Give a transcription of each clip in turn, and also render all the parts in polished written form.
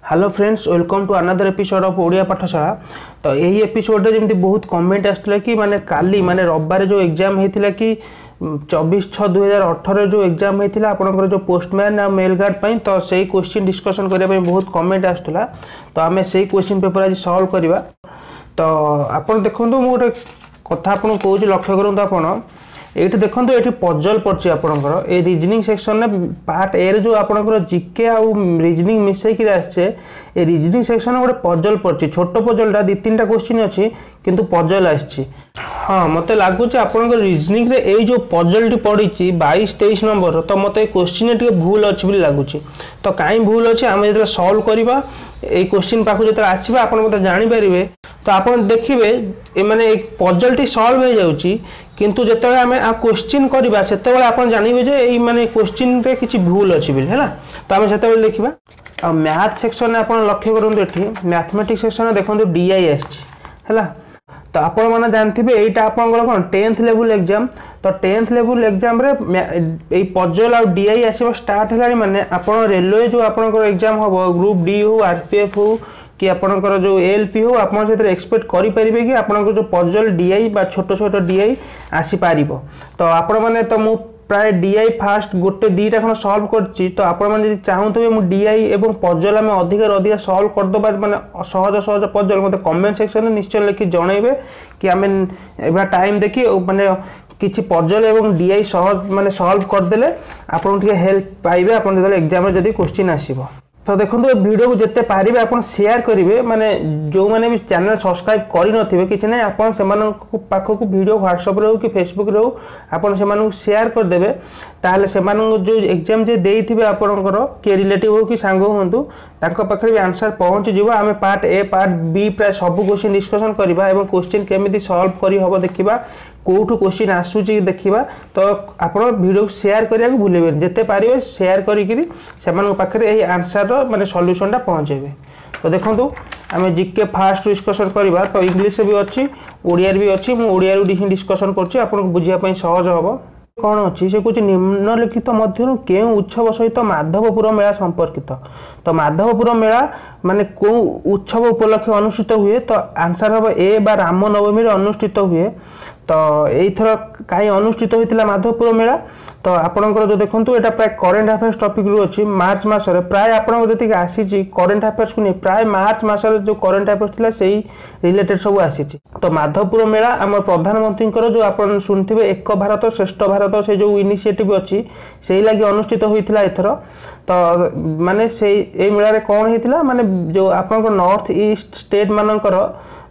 Hello friends, welcome to another episode of Odia Pathshala. तो यही episode रे जमी बहुत कमेंट आसला कि माने काली माने रविवार जो एग्जाम होता कि 24/6/2018 जो एग्जाम होता आपंकर जो पोस्टमैन आ मेलगार्ड पर तो सही क्वेश्चन डिस्कसन करने बहुत कमेंट आसला। तो आम से क्वेश्चन पेपर आज सॉल्व करवा। तो आप देखो मुझे गोटे कथा आपको कौन लक्ष्य करूँ आप ये देखो ये पजल पड़ी आपंकर ये रिजनिंग सेक्शन में पार्ट ए जो आपंकर जीके आउ रिजनिंग मिसेक आसे ये रिजनिंग सेक्शन में गोटे पजल पड़ी छोट पजलटा 2-3टा क्वेश्चन अच्छी किंतु पजल आसी। हाँ मत लगुच आप रिजनिंग रे जो पजल पड़ी 22-23 नंबर तो मत क्वेश्चन टे भूल अच्छी लगुच। तो कहीं भूल अच्छे आम जो सल्व करवा ये क्वेश्चन पाक जो आसवा आप जानीपर तो आप देखिए माने एक पजल टी सल्व हो जाउची किंतु जिते आम आ क्वेश्चन करवा से आप जानवे जे माने क्वेश्चन रे किसी भूल अच्छी है। तो आम से देखा आ मैथ सेक्शन में आप लक्ष्य करूँ ये मैथमेटिक्स सेक्शन में देखो डीआई है। तो आप जानते हैं यहाँ आप कौन 10th लेवल एग्जाम। तो 10th लेवल एग्जाम रे पजल आ डीआई आसवा स्टार्ट है माने आप रेलवे जो आपंकर एग्जाम हम ग्रुप डी हो आरपीएफ हो कि आपंकर जो एलपी हो आप एक्सपेक्ट करेंगे कि आपंकर जो पजल डीआई बा छोट छोट डीआई आसीपर। तो आपण मैंने तो मु प्राय डीआई फास्ट गोटे 2टा खन सल्व करछि। तो आपण मैंने चाहूथे मु डीआई एवं पजल आम अधिक सल्व करदे माने सहज सहज पजल मत कमेंट सेक्शन में निश्चय लिखि जनइबे कि आम टाइम देखी माने किसी पजल एवं डीआई सहज माने सल्व करदेले आपन हेल्प पाइबे आप एग्जाम जदि क्वेश्चन आसीबो। तो देखो वीडियो को जिते पारे आप शेयर करेंगे माने जो मैंने भी चैनल सब्सक्राइब करें कि ना आप पाखक वीडियो व्हाट्सएप रे कि फेसबुक रे आप शेयर करदे ताहले से जो एग्जाम जे देइथिबे आपनकर के रिलेटिव हो कि सांग होंतु तांको पाखरे भी आंसर पहुँच जीव। आम पार्ट ए पार्ट बी प्राय सब क्वेश्चन डिस्कसन करवा एवं क्वेश्चन केमिति सॉल्व करी हबो देखिबा कोठू क्वेश्चन आसूची देखिबा। तो आप वीडियो शेयर करिया को भूलेबे जिते पारे शेयर करी से पाखरे यही आंसर माने सॉल्यूशन टा पहुँचेबे। तो देखो आम जीके फास्ट डिस्कसन करवा। तो इंग्लिश भी अच्छी ओडिया भी अच्छी मु ओडिया डिस्कसन कर बुझापी सहज हम कौन अच्छी से कुछ निम्नलिखित मध्य केउ उत्सव सहित माधवपुर मेला संपर्कित। तो माधवपुर मेला माने कौ उत्सव उपलक्षे अनुष्ठित हुए। तो आंसर हम ए बा रामनवमी अनुष्ठित हुए। तो यथर कहीं अनुष्ठित होता माधवपुर मेला। तो आपंकर जो देखो यहाँ प्राय करेन्ट अफेयर्स टॉपिक रू अच्छी मार्च मसरे प्राय आपको जी आसी करेन्ट अफेयर्स को नहीं प्राय मार्च मसरे जो करेन्ट अफेयर्स था से रिलेटेड सब आसी। तो माधवपुर मेला आम प्रधानमंत्री जो आप शुणुवे एक भारत श्रेष्ठ भारत से जो इनिशिएटिव अच्छी से लगी अनुष्ठित होता एथर। तो माने से मेला कौन होता माने जो आप नॉर्थ ईस्ट स्टेट मानकर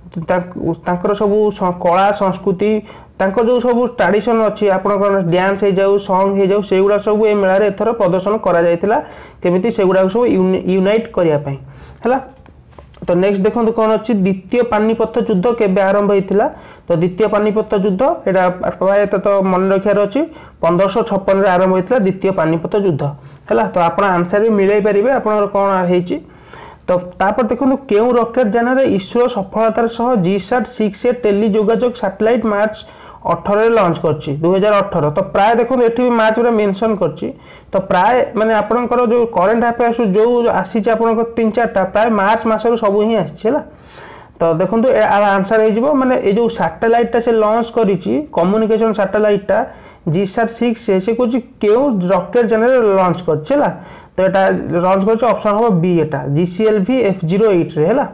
तांकर सब कला संस्कृति तांकर जो सब ट्रेडिशन अच्छी आपंकर डांस हो जाऊ सॉन्ग हो जाऊ से गुड़ा सब ये मेला एथर प्रदर्शन करा जायतिला केमिति से गुड़ा सब यूनाइट करिया पई हला। तो नेक्स्ट देखो कौन अच्छी द्वितीय पानीपत युद्ध केबे आरंभ होता। तो द्वितीय पानीपत युद्ध एटा प्राय तो मन रखार अच्छी 1556 आरंभ होता द्वितीय पानीपत युद्ध है। तो आप आंसर भी मिलई पारे आप कौन है। तो तापर देखो केउ रॉकेट यान इसरो सफलतार सह GSAT-6A टेली जोगाजोग सैटेलाइट मार्च 18 लॉन्च करछि 2018। तो प्राय देखो एठी भी मार्च रे मेंशन करछि। तो प्राय माने आपनकर जो करेंट अफेयर्स जो आसी आपनकर 3-4टा प्राय मार्च मासरु सब ही आछिला। तो देखो आंसर हो माने ये जो सैटेलाइटा से लॉन्च करिछि कम्युनिकेशन सैटेलाइटा GSAT-6 से कुछ केउ रॉकेट जनरे लॉन्च करछला। तो एटा लॉन्च करछ ऑप्शन हो बी एटा GCLV F08 रे हैला।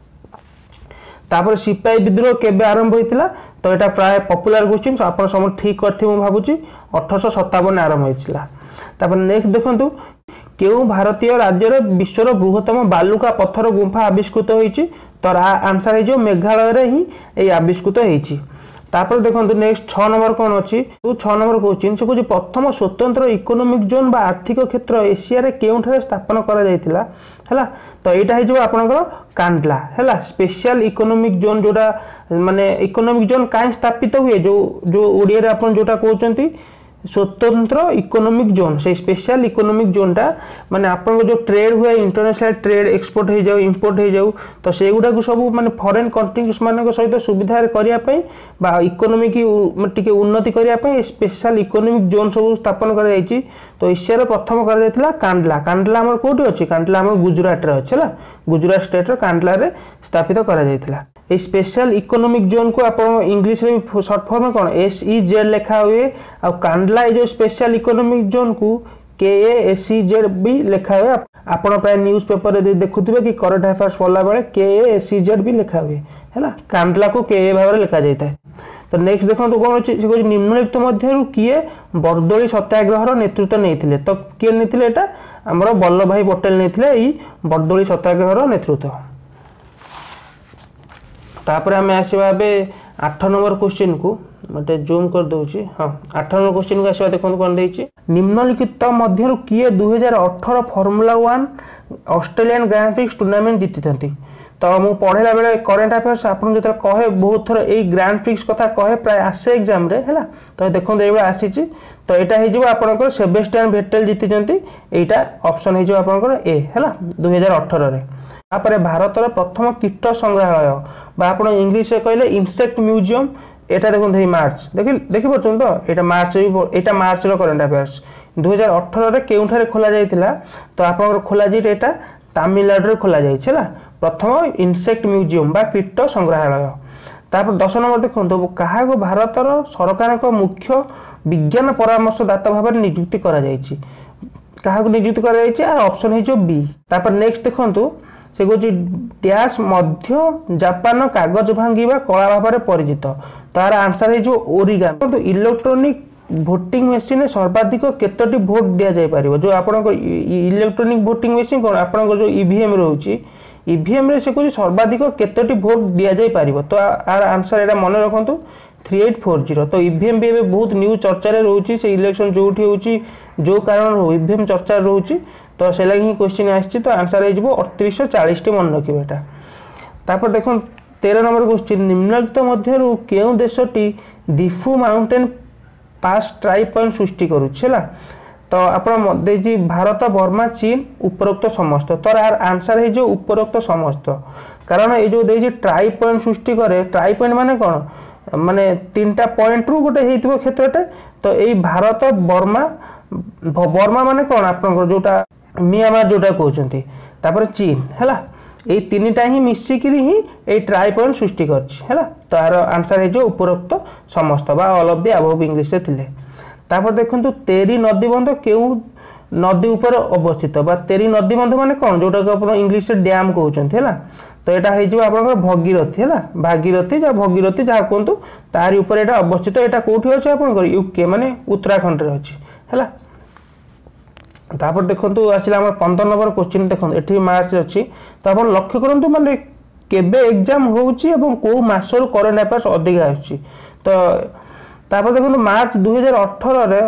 तापर सिपाही विद्रोह केबे आरंभ होइतिला। तो एटा प्राय पॉपुलर क्वेश्चन आपण सब ठीक करथि मु भाबुची 1857 आरंभ होइतिला। तापर नेक्स्ट देखंतु केउ भारतीय राज्य रे विश्वर बृहत्तम बालुका पत्थर गुंफा आविष्कृत होइछि। तो आंसर हो मेघालय रे ही ए आविष्कृत होइछि। तापर देखो नेक्स्ट 6 नंबर कौन अच्छी 6 नंबर क्वेश्चन से कुछ प्रथम स्वतंत्र इकोनॉमिक जोन बा आर्थिक क्षेत्र एशिया रे केउठारे स्थापन करा जायतिला हैला। तो एटा हे जो आपनकर कांडला हैला स्पेशल इकोनॉमिक जोन जोटा माने इकोनॉमिक जोन काई स्थापित हुए जो ओडिया रे आपन जोटा कहउचंती स्वतंत्र इकोनॉमिक जोन से स्पेशल इकोनॉमिक जोनटा माने आपन जो ट्रेड हुए इंटरनेशनल ट्रेड एक्सपोर्ट हो जाऊ इंपोर्ट हो जाऊ तो से गुडा को सब माने फॉरेन कंट्रीज मान सहित सुविधा करिया पई बा इकोनॉमी की टिके उन्नति करिया पई स्पेशल इकोनॉमिक जोन सब स्थापन कर जाईची। तो एशिया रे प्रथम कर जायतिला कांडला। कांडला हमर कोठी अछि? कांडला हमर गुजरात रे अछि ला। गुजरात स्टेट रे कांडला रे स्थापित कर जायतिला। ए स्पेशल इकोनॉमिक जोन को आप इंग्लिश रे शॉर्ट फॉर्म में कौन SEZ लिखा हुए आ कांडला ये जो स्पेशल इकोनॉमिक जोन को KASEZ भी लिखा हुए। आपण प्राय न्यूज पेपर रे देखुथिबे कि करंट अफेयर्स पढ़ला बेले KASEZ भी लिखा हुए हैला। कांडला को KA भाव रे लिखा जायता है। तो नेक्स्ट देखो तो कौन अछि से निम्नलिखित मध्यरु किए बरदोली सत्याग्रह रो नेतृत्व नेथिले? तो किए नेथिले? एटा हमरो वल्लभ भाई पटेल नेथिले ई बरदोली सत्याग्रह रो नेतृत्व। तापर आम आसवा 8 नंबर क्वेश्चन को मते जूम कर दूची। हाँ 8 नंबर क्वेश्चन को आसवा देखो कौन देछि निम्नलिखित मध्यरु किए 2018 formula 1 Australian grand prix tournament जीति। तो मु पढ़ेला बेले करंट अफेयर्स आपन जतरा कहे बहुत थर ए ग्रैंड प्रिक्स कथा कहे प्राय आसे एग्जाम रे हैला। तो देखो एबे आसीची तो एटा हे जिवो आपनकर सेबेस्टियन भेटेल जीतिजंती। एटा ऑप्शन हे जिवो आपनकर ए हैला 2018 रे। तापर भारत रो प्रथम कीट संग्रहालय बा आपण इंग्लिश रे कहले इंसेक्ट म्यूजियम एटा देखो हे मार्च देखि पछन तो एटा मार्च रो करंट अफेयर्स 2018 रे केउठारे खोला जायतिला? तो आपनकर खोला जाय एटा तमिलनाडु रे खोला जाय छला प्रथम इंसेक्ट म्यूजियम बा कीट संग्रहालय। तापर 10 नंबर देखो कहा को भारत रो सरकार को मुख्य विज्ञान परामर्शदाता भाव नियुक्ति करा जायछि? कहा को नियुक्ति करा जायछि? आ ऑप्शन हे जो बी। तापर नेक्स्ट देखंतु से गोची डैश मध्य जापान कागज भांगीबा कला भाव में परिचित। तार आंसर है जो ओरिगामी। तो इलेक्ट्रॉनिक भोटिंग मशीन सर्वाधिक केतोटी भोट दिया जाय पारिबो? जो आपन इलेक्ट्रॉनिक भोटिंग मशीन कोन आपन जो ईवीएम रहउची ईवीएम रे से कोची सर्वाधिक केतोटी भोट दिया जाय पारिबो? तो आर आंसर एटा मन रखंतु 3840। तो ईवीएम भी बहुत न्यूज चर्चा रे रहउची से इलेक्शन जोठी होउची जो कारण हो ईवीएम चर्चा रहउची। तो से लगी क्वेश्चन आछि। तो आंसर हे जिवो 3840 टी मन रखिबे एटा। तापर देखो 13 नंबर क्वेश्चन निम्नलिखित मध्यरु केउ देशटी Diphu mountain pass tri point सृष्टि करूछला? तो आपण देजी भारत बर्मा चीन उपरोक्त समस्त। तो आर आंसर हे जो उपरोक्त समस्त कारण ए जो देजी ट्राई पॉइंट सृष्टि करे। ट्राई पॉइंट माने कोन माने तीनटा पॉइंट रु गोटे हेतिबो क्षेत्रटे। तो एई भारत बर्मा माने कोन आपन जोटा मियांमार जोटा कहउचंती तापर चीन हैला ए तीनटा ही मिसिकिरी ही ए ट्राई पॉइंट सृष्टि करछि हैला। तो आर आंसर हे जो उपरोक्त समस्त बा all of the above English रे थिले। तापर देखंतु तेरी नदी बंध केउ नदी ऊपर अवस्थित बा तेरी नदी बंध माने कोन जोटा को आपण इंग्लिश रे डैम कहउचंती हैला। तो एटा हे जो आपन भगीरथी हैला भागीरथी या भगीरथी जा कोंतु तारी ऊपर एटा अवस्थित। एटा कोठी अछि आपन यूके माने उत्तराखंड रे अछि हैला। तापर देखंतु आसिला हमर 15 नंबर क्वेश्चन देखंतु एठी मार्च अछि। तो आपण लक्ष्य करंतु माने केबे एग्जाम होउची एवं को मासर करंट अफेयर्स अधिक आछि। तो तापर देखंतु मार्च 2018 रे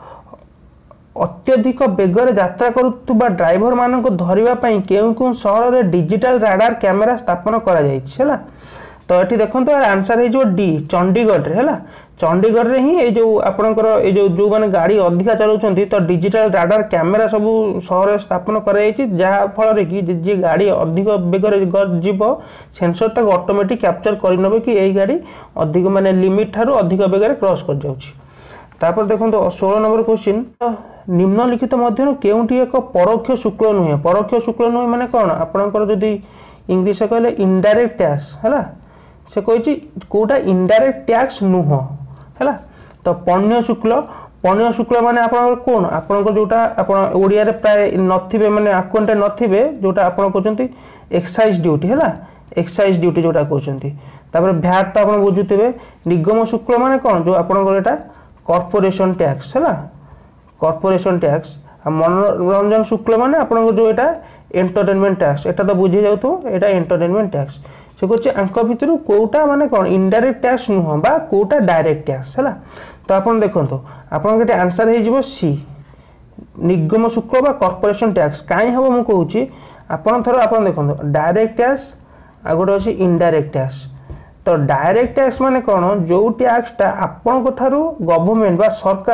अत्यधिक बेगर यात्रा करुवा ड्राइवर मान धरिबा पई केउ शहर रे डिजिटल राडार कैमेरा स्थापन करा जायछि हैला। तो ये देखो आंसर है जो डी चंडीगढ़ रे हैला। चंडीगढ़ रे ही ये जो आपनकर ये जो माने गाड़ी अधिका चलाउछंती तो डिजिटल राडार कैमेरा सब शहर स्थापन करा जायछि जहा फल रे कि जे गाड़ी अधिक बेगर जीवो सेंसर तक ऑटोमेटिक कैप्चर करिनबे कि एई गाड़ी अधिक माने लिमिट थारु अधिक बेगर क्रॉस कर जाउछि। तापर देखो 16 नंबर क्वेश्चन निम्नलिखित मध्यरु केउंटी एक परोक्ष शुल्क नुहे? परोक्ष शुल्क नुहे माने कोन आपनकर जदी इंग्लिश कहले इनडायरेक्ट टैक्स हैला से कहिछि कोटा इनडायरेक्ट टैक्स नुह हैला। तो पण्य शुल्क माने आपन कोन आपन जोटा आपन ओडिया रे प्राय नथिबे माने अकाउंट नथिबे जोटा आपन कहउचंती एक्साइज ड्यूटी हैला। एक्साइज ड्यूटी जोटा कहउचंती। तापर भैट तो आपन बुझुथिबे। निगम शुल्क माने कोन जो आपन एटा कॉर्पोरेशन टैक्स हैला कॉर्पोरेशन टैक्स। मनोरंजन शुल्क माने आपन जो एटा एंटरटेनमेंट टैक्स एटा तो बुझे जाउ तो एटा एंटरटेनमेंट टैक्स से कहछि आंक भितर कोटा माने कोन इनडायरेक्ट टैक्स नुह बा कोटा डायरेक्ट टैक्स हैला। तो आपन देखंतो आपन केटे आंसर हे जिवो सी निगम शुल्क बा कॉर्पोरेशन टैक्स। काई हबो मु कहउछि आपन थरो आपन देखंतो डायरेक्ट टैक्स आ गोटे अछि इनडायरेक्ट टैक्स। तो डायरेक्ट टैक्स माने कोन जो टैक्स ता आपन को थारु गवर्नमेंट बा सरकार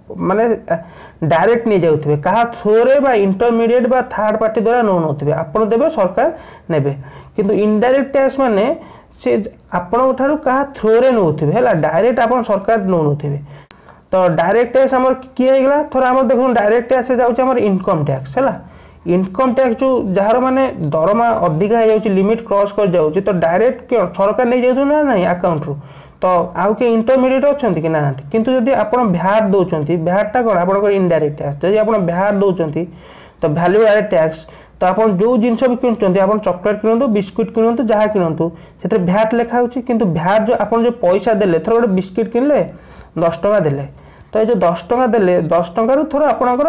माने डायरेक्ट नहीं जाउथिबे कहा थ्रोरे बा इंटरमीडिएट बा थर्ड पार्टी द्वारा नौ नथिबे आपण देबे सरकार नेबे किंतु इनडायरेक्ट टैक्स माने से आपण ठारू कहा थ्रोरे नौथिबे हैला डायरेक्ट आपण सरकार नौ नथिबे तो डायरेक्ट टैक्स हमर किए हेगला थोड़ा हमर देखो डायरेक्ट टैक्स जाउछ हमर इनकम टैक्स हैला इनकम टैक्स जो जार माने दरमा अधिका हो जाउछ लिमिट क्रॉस कर जाउछ तो डायरेक्ट के सरकार नहीं जाउछ ना नहीं अकाउंट रू तो आउ के इंटरमीडिएट अछंती कि ना किंतु जदि आपण भ्याट दोचंती भ्याट टा कोन आपण इनडायरेक्ट टैक्स जदि आपण भ्याट दोचंती तो वैल्यू एडेड टैक्स तो आपण जो जिनस भी किनुचंती आपण चॉकलेट किनंतु बिस्कुट किनंतु जहा किनंतु सेते भ्याट लेखा होची किंतु भ्याट जो आपण जो पैसा देले थोर गोटे बिस्कुट किनले 10 टका देले तो ये जो 10 टका देले 10 टका रु थोर आपणकर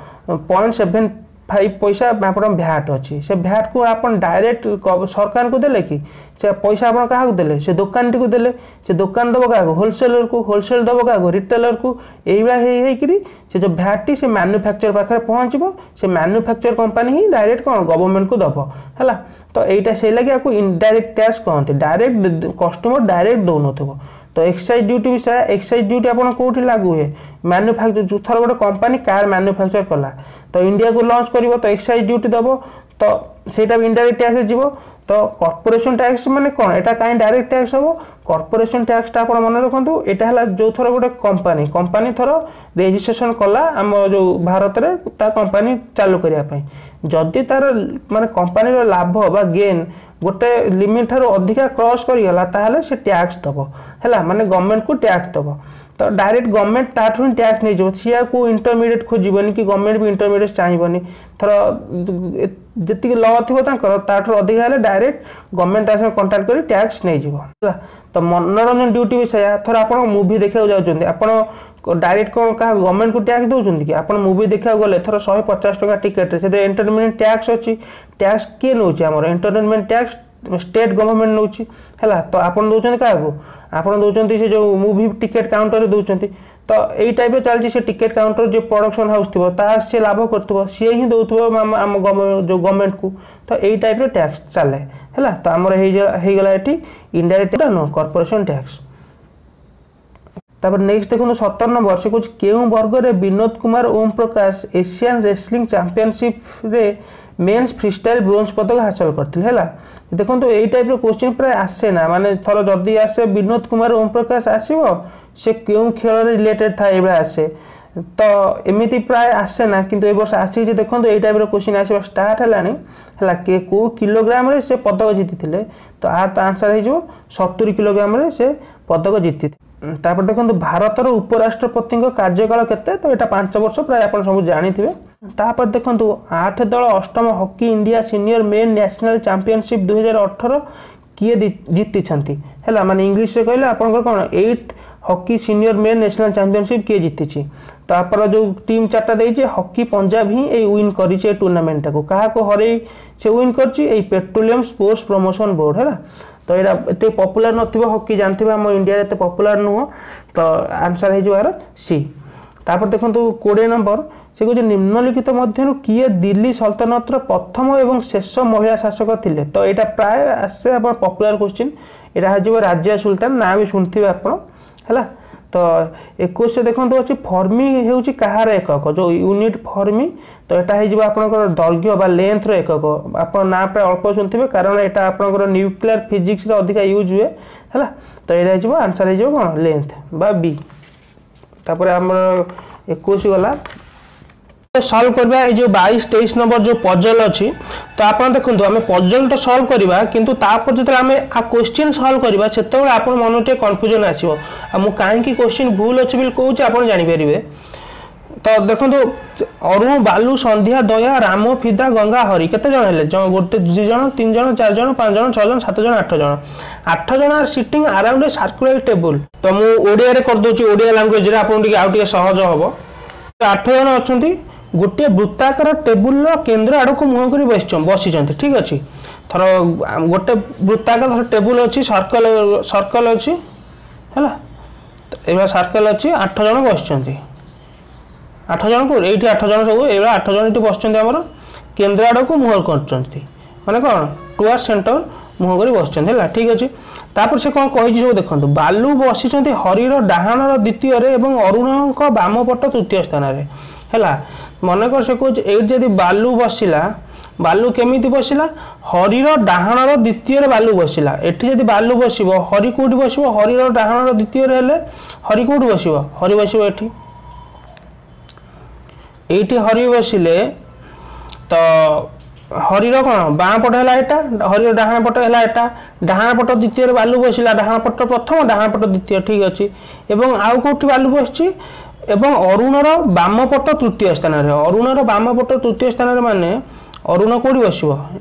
0.75 पैसा आपण भ्याट अच्छी से भ्याट को आपण डायरेक्ट सरकार को देले कि से पैसा आपण कहा को देले से दुकान टी को देले से दुकान दबो का होलसेलर को होलसेल दबो का रिटेलर को एइबा हे करी से जो भ्याट टी से मैन्युफैक्चर पाखरे पहुंचबो से मैन्युफैक्चर कंपनी ही डायरेक्ट कोन गवर्नमेंट को दबो हैला तो एटा से लगे आपको इनडायरेक्ट टैक्स कहते डायरेक्ट कस्टमर डायरेक्ट दौनथबो तो एक्साइज ड्यूटी भी एक्साइज ड्यूटी आपन कोठी लागू है मैन्युफैक्चर जो थर गोटे कंपनी कार मैन्युफैक्चर कला तो इंडिया को लॉन्च करिवो तो एक्साइज ड्यूटी दबो तो सेटा भी इनडायरेक्ट टैक्स जीवो तो कॉर्पोरेशन टैक्स माने कोन एटा काई डायरेक्ट टैक्स हो कॉर्पोरेशन टैक्स टा आपन मन रखंतु एटा हला जो थर गोटे कंपनी थर रजिस्ट्रेशन कला हम जो भारत रे ता कंपनी चालू करिया पई जदि तार माने कंपनी रो लाभ बा गेन गोटे लिमिट ठार अधिका क्रॉस करिगला ताहले से टैक्स दबो हैला माने गवर्नमेंट को टैक्स दबो तो डायरेक्ट गवर्नमेंट ताठू टैक्स नहीं जो सिया को इंटरमीडिएट खोजिबनी कि गवर्नमेंट भी इंटरमीडिएट चाहिबनी थर जति लॉ थिबो ताकर ताठू अधिका हेले डायरेक्ट गवर्नमेंट तासे कांटेक्ट करी टैक्स नहीं जीवो तो मनोरंजन ड्यूटी भी सया थर आपण मूवी देखा जाउचंदी आपण डायरेक्ट कोन का गवर्नमेंट को टैक्स दउचंदी कि आपण मूवी देखा गले थर 150 टका टिकट से एंटरटेनमेंट टैक्स अछि टैक्स के नउची हमर एंटरटेनमेंट टैक्स स्टेट गवर्नमेंट नउची हैला तो आपण दउचंदी का को आपण दउचंदी से जो मूवी टिकट काउंटर रे दउचंदी तो एई टाइप रे चलची से टिकट काउंटर जो प्रोडक्शन हाउस थिबो ता से लाभ करथबो से ही दउथबो हम जो गवर्नमेंट को तो एई टाइप रे टैक्स चले हैला तो हमर हे गला एठी इनडायरेक्ट नो कॉर्पोरेशन टैक्स तापर नेक्स्ट देखो 17 नंबर से कुछ केउ वर्ग रे Vinod Kumar Om Prakash Asian wrestling championship रे मेंस फ्रीस्टाइल ब्रोंज पदक हासिल करथिल हैला देखो तो एई टाइप रो क्वेश्चन प्राय आसे ना माने थरो जदी आसे विनोद कुमार ओम प्रकाश आसीबो से केउ खेल रे रिलेटेड था एबा आसे तो एमिति प्राय आसे ना किंतु ए वर्ष आसी जे देखो तो एई टाइप रो क्वेश्चन आसीबा स्टार्ट हलानी हैला के को किलोग्राम रे से पदक जीतिथिले तो आर तो आंसर हे जो 70 किलोग्राम रे से पदक जीति तापर देखो भारतर उपराष्ट्रपति कार्यकाल केते तो एटा 5 वर्ष प्राय आपण सब जानिथिबे तापर देखो 8 दल अष्टम hockey India senior men national championship 2018 किए जीति छंती हैला माने इंग्लिश रे कहले आपण कोन 8th hockey senior men national championship किए जीति छी तापर जो टीम चारटा देई जे हॉकी पंजाब ही ए विन करी छे टूर्नामेंट को कहा को हरे से विन करची ए पेट्रोलियम स्पोर्ट्स प्रमोशन बोर्ड हैला तो एटा एते पॉपुलर नथिबो हॉकी जानथिबो हम इंडिया रे एते पॉपुलर नुह तो आंसर हे जो यार सी तापर देखंतु 20 नंबर से को निम्नलिखित मध्यरु किए दिल्ली सल्तनत रो प्रथम एवं शेष महिला शासक थिले तो एटा प्राय आसे अपन पॉपुलर क्वेश्चन एटा हे जो राज्य सुल्तान ना भी सुनथिबे आपण हैला तो 21 से देखंतु अछि फॉर्मी हेउची कहार एकक जो यूनिट फॉर्मी तो एटा हे जिबा आपनकर दैर्घ्य बा लेंथ रो एकक आपण ना पे अल्प सुनथिबे कारण एटा आपनकर न्यूक्लियर फिजिक्स रे अधिक यूज हुए हैला तो एटा हे जिबा आंसर हे जिबा कोन लेंथ बा बी तापर हमर 21 गला सॉल्व करबा ए जो 22 23 नंबर जो पजल अछि तो आपण देखंतु हमें पजल तो सॉल्व करबा किंतु तापर जते हमें आ क्वेश्चन सॉल्व करबा सेते आपण मनोटे कंफ्यूजन आसीबो आ मु काहे की क्वेश्चन भूल अछि बिल कहू छी आपण जानि परिबे तो देखंतु अरु बालू संध्या दया राम फिदा गंगा हरि केते जण हेले गोटे 2 जण 3 जण 4 जण 5 जण 6 जण 7 जण 8 जण are sitting around a circular table तो मु ओडिया रे कर दोची ओडिया लैंग्वेज रे आपण टिके आउ टिके सहज हबो 8 जण अछंती गोटे वृत्ताकार टेबुल केन्द्र आड़ को मुह कर बसी ठीक अच्छे थर गोटे वृत्ताकार टेबुल अच्छी सर्कल अच्छी है सर्कल अच्छी 8 जन बस 8 जन को ये 8 जन सब ये 8 जन ये बस केन्द्र आड़ को मुह कर माने कौन टुआर्ड सेंटर मुह कर बस ठीक अच्छे। तापर से कौन कही सब देखो बालू बसी हरिर डाहाणर द्वितीय एवं अरुण बाम पट तृतीय स्थान है मनकर से कह ये बालू बसला बालू केमी बसला हरिर डाहाणर द्वितीय बालू बसला एटी जब बालू बस हरि कौटी बस हरिर डाहाणर द्वितीय हरि कौटी बस हरि बस ये हरि बसिले तो हरिर कौन बाँ पट है यहाँ हरिर डाहाण पट है यहाँ डाहाण पट द्वितीय बालू बसला डाहाण पट प्रथम डाहाण पट द्वितीय ठीक अच्छे एवं आउ कौटी बालू बस एवं अरुणर बाम पट तृतीय स्थान अरुणर बाम पट तृतीय स्थान माने अरुण कौटी बस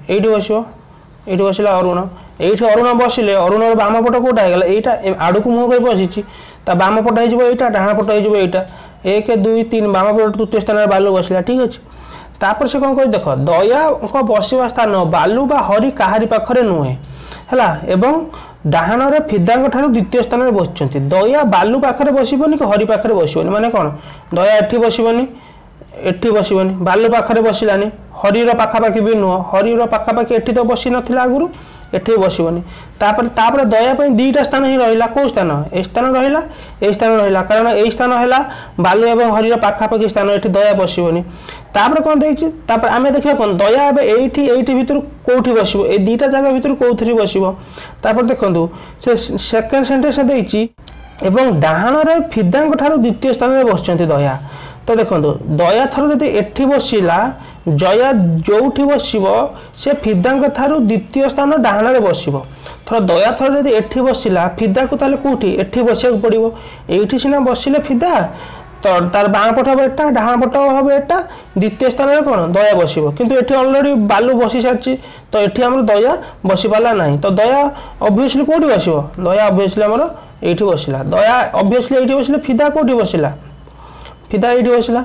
ये बसला अरुण ये अरुण बसिले अरुणर बाम पट कौटा है यहाँ आड़ को मुह कर बसी बाम पट हो डाहाण पट हो 1 2 3 बाम पट तृतीय स्थान बालू बसला ठीक अच्छे। तापर से कौन कह देख दया बसवा स्थान बालू बा हरि काहारी पाखरे नुहे है एवं डाहाण फिदांग ठार द्वितीय स्थान में बसुँच दया बालू पाखे बसबनी कि हरि पाखे बसबनी माने कौन दया एठी बसबनी एठी बसबनी बालू पाखे बसलानी हरिर पाखापाखि भी नुह हरिर पाखापाखि एठी तो बसी नाला आगुरी एठी बसबनी तापर दया दीटा स्थान ही रहा कौ स्थान ए स्थान रहा ए स्थान रहा कारण ए स्थान है बालू एवं हरिर पाखापाखि स्थान ये दया बसबनी तापर कौन देखिए आम देखा कौन दया एटी भितर कौटी बस ए दीटा जगह भितर कौथि बस देखो से सेकेंड सेंटेंस देती एवं डाहाण फिदांग ठार द्वितीय स्थान में बस दया तो देखो दया थर जब एठी बसला जया जो बस से फिदांग ठार द्वितीय स्थान डाहाण बस थर दया थर जब एठी बसला फिदा को ताले कौटी एठी बसिया पड़ो ये सीना बसिले फिदा तो तार बाँ पट हम एटा डाहाण पट हम एटा द्वितीय स्थान में कौन दया बस किंतु एठी ऑलरेडी बालू बसी सारी तो ये आम दया बसी पाला ना तो दया ऑब्वियसली कौटी बस दया ऑब्वियसली आमर ये बसला दया ऑब्वियसली ये बसले फिदा कौटी बसला फिदा ये बसला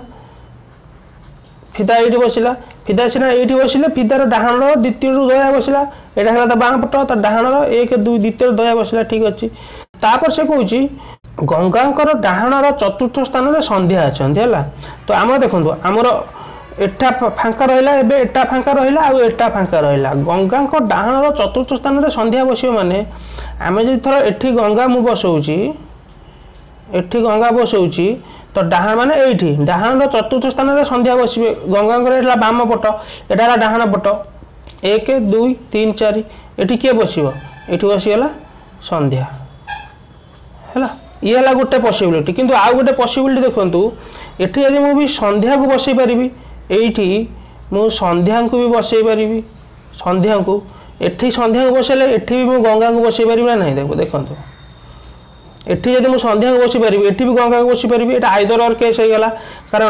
फिदा ये बसला फिदा सीना ये बसले फिदार डाहाण द्वितीय दया बसला यहाँ है बाँ पट तो डाहाण 1 2 द्वितीय दया बसला ठीक अच्छे। तापर से कौची गंगांकर डाहाणर चतुर्थ स्थान में संध्या अच्छा है तो आम देखो आमर एटा फांका रहा एबे एटा फांका रहा आउ एटा फांका रहा गंगा डाहाणर चतुर्थ स्थान में संध्या बस माने आम जो थर एठी गंगा मु बसौची एठी गंगा बसौची तो डाहाण माने एठी डाहाण चतुर्थ स्थान में संध्या बसबे गंगा बाम पट एटा डाहाण पट 1 2 3 4 एठी किए बसबो एठी बसीगला संध्या है ये है गोटे पॉसिबिलिटी किंतु आउ गोटे पॉसिबिलिटी देखंतु एठी यदि मु भी संध्या को बसई पारिबी एठी मु संध्या को भी बसई पारिबी संध्या को एठी संध्या को बसले एठी भी मु गंगा को बसई पारिबी ना नहीं देखंतु एठी यदि मु संध्या को बसई पारिबी एठी भी गंगा को बसई पारिबी एटा आइदर और केस हो गला कारण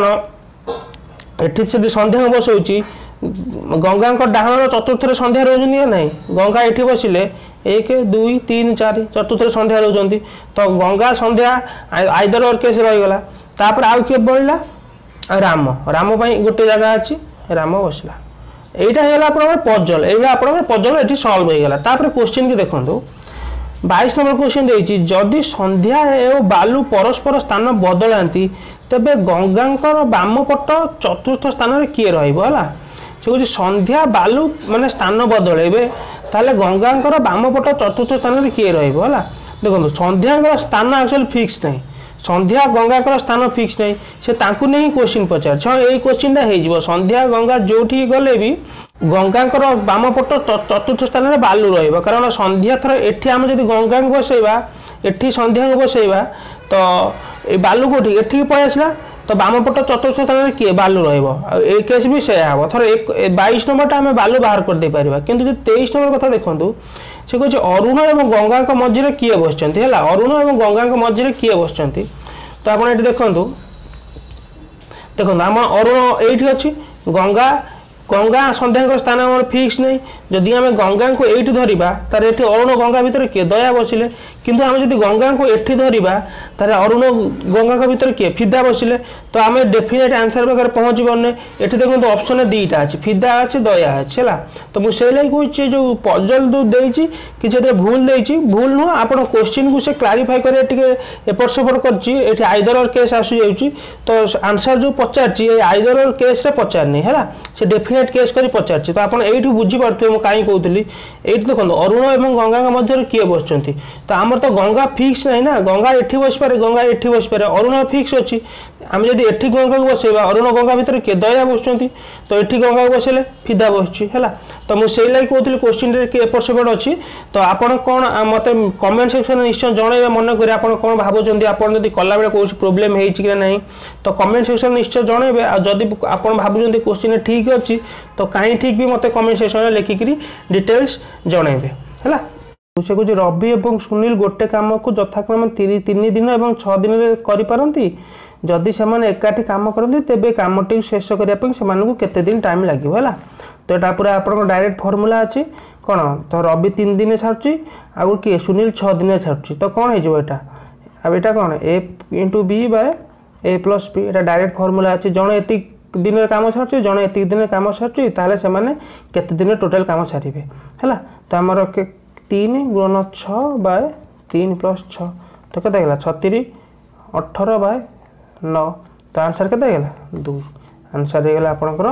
एठी से संध्या को बसौची गंगा डाहाण चतुर्थ संध्या रोजनी ना गंगा एठी बसिले 1 2 3 4 चतुर्थ संध्या रोजंती तो गंगा संध्या आइदर और केस रहीगला तापर आउ किए बढ़ला राम राम गोटे जगह अच्छी राम बसला यहाँ है पजल ये पजल ये सल्व हो गला तापर क्वेश्चन की देखो 22 नंबर क्वेश्चन देती जदि संध्या एवं बालू परस्पर स्थान बदलाती तेबे गंगांकर बाम पट चतुर्थ स्थान में किए रहा से कह संध्या बालू माने स्थान बदल ताले गंगांकर बाम पट चतुर्थ स्थान में किए रहा देखो संध्या स्थान एक्चुअली फिक्स नहीं संध्या गंगाकर स्थान फिक्स नहीं से तांकु नहीं क्वेश्चन पचार यही क्वेश्चन हो संध्या गंगा जो गले भी गंगाकर बाम पट चतुर्थ स्थान में बालू रहा कारण संध्या थर एठी आम जब गंगा को बसैबा एठी संध्या को बसैबा तो बालू कौटी एठी पलि आसला तो बाम पट चतुर्थ स्थान में किए बालू रही केस भी से हम थर 22 नंबर आम बालू बाहर कर दे पारिबा किंतु 23 नंबर कथा देखो से कहे अरुण और गंगा मझे किए बस अरुण और गंगा मझे किए बस तो आप देखो देखो आम अरुण ये अच्छी गंगा गंगा संध्या स्थान आम फिक्स नहीं जदि आम गंगा को ये धरवा तार ये अरुण गंगा भितर किए दया बसिले किंतु आम जब गंगा को एठी धरिबा तारे अरुण गंगा का भीतर किए फिदा बसिले तो आम डेफिनेट आंसर पाखे पहुँच पारे। ये देखो ऑप्शन दुईटा अच्छे फिदा अच्छे दया अच्छे है। तो मुझे लगे कहे जो पजल जो देती कि भूल देती भूल नुह आप क्वेश्चन को से क्लारीफाई कर एपट सेपट कर आइदर और केस आसु जाऊँगी तो आंसर जो पचार आइदर और केस रे पचारनी है से डेफिनेट केस कर पचार। तो आप ये बुझीपे मुझे कहीं कहती ये देखो अरुण और गंगा मध्य किए बस तो आमर तो गंगा फिक्स नहीं ना गंगा एठी बस पारे गंगा एठी बस पारे अरुण फिक्स अच्छी आम जब एठी गंगा को बसैबा अरुण गंगा भितर किए दया बसुँच तो एठी गंगा को बसैले फिदा बसुँ तो मुझे लगे कहती क्वेश्चन एपट सेपट अच्छी। तो आपड़ कौन मत कमेंट सेक्शन निश्चय जनइबे मन करें आप कौन भावुं आपड़ी कला बेले कौन प्रोब्लेम होगी ना तो कमेंट सेक्शन निश्चय जनइबे आदि आप भावुं क्वेश्चन ठीक अच्छी तो कहीं ठीक भी मत कमेंट सेक्शन लिखिक डिटेल्स जनइबे है। से कुछ रवि और सुनील गोटे कम को यथाक्रम 3 दिन और 6 दिन करपारती जदि से एकाठी कम करते तेज कमटी शेष करने केते दिन टाइम लगे है। तो यहाँ पूरा आप डायरेक्ट फर्मूला अच्छी कौन तो रवि 3 दिन छाड़ी आउ किए सुनील 6 दिन छाड़ी तो कौन हो अब यहाँ कौन A into B by A plus B यहाँ डायरेक्ट फर्मूला अच्छी जड़े एति दिन कम छाड़ी जड़े एति दिन कम छाड़ी ताले से केते दिन टोटाल कम सारे है। तो आमर 3 गुणन 6 बाय 3 प्लस 6 तो केते गला 36 18 बाय 9 तो आंसर केते गला 2 आंसर हो गला आपनकर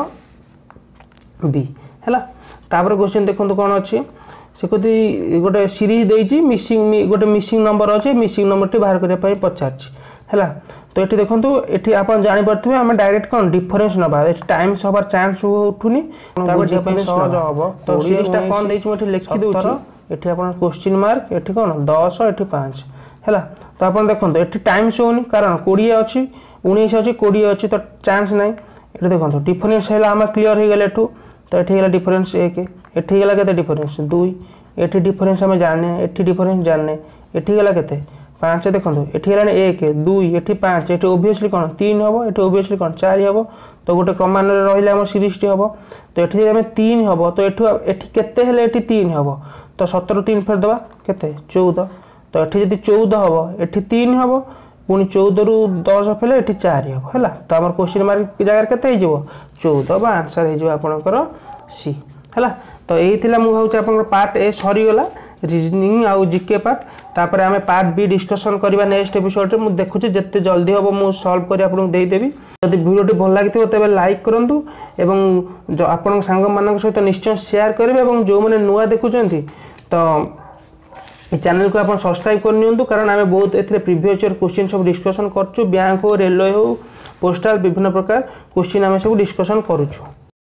बी है। तापर क्वेश्चन देखो कौन अच्छी से कहती गोटे सीरीज देती मिसिंग गोटे मिसिंग नंबर अच्छे मिसिंग नंबर टी बाहर करने पचार है। तो ये देखो ये आप जापे आम डायरेक्ट कौन डिफरेन्स ना टाइम्स हबार चान्स उठुनी सहज हम तो सीरीजटा कौन मुझे लिखी दूसरी ये आप क्वेश्चन मार्क ये कौन 10 ये 5 है। तो आप देखो ये टाइम्स होनी कारण 20 अच्छी 19 अच्छी 20 अच्छी तो चान्स ना ये देखो डिफरेन्स है आम क्लीयर हो गले एठू तो ये गला डिफरेन्स 1 ये गला के डिफरेन्स 2 ये डिफरेन्स आम जाने ये डिफरेन्स जाने ये गला के 5 देखो ये गला 1 2 ये 5 ये ओबियसली कौन 3 हम ये ओबियसली कौन 4 हम तो गोटे कमान रही आम सीरीज हम तो ये आम 3 हम तो ये 3 हम तो 17 3 फेर दबा केते 14 तो ये जब 14 हम ये 3 हम पुणी 14 रु 10 फेले ये 4 हम है। तो आम क्वेश्चन मार्क जगह के 14 बा आंसर होकर सी है। तो यही मुझे भाव पार्ट ए सरीगला रिजनिंग आउ जीके पार्ट तापर आम पार्ट बी डिस्कसन करवा नेक्स्ट एपिसोड में देखुचे जिते जल्दी हम मुझे सल्व कर आपको देदेवी। जब वीडियो भल लगी तेज लाइक करूँ और आपण सांग मान सहित निश्चय शेयर करेंगे और जो मैंने नुआ देखुं तो चैनल को आप सब्सक्राइब करनी कारण आम बहुत ए प्रीवियस ईयर क्वेश्चन सब डिस्कसन करूँ बैंक हो रेलवे हो पोस्टाल विभिन्न प्रकार क्वेश्चन आम सब डिस्कसन करूँ।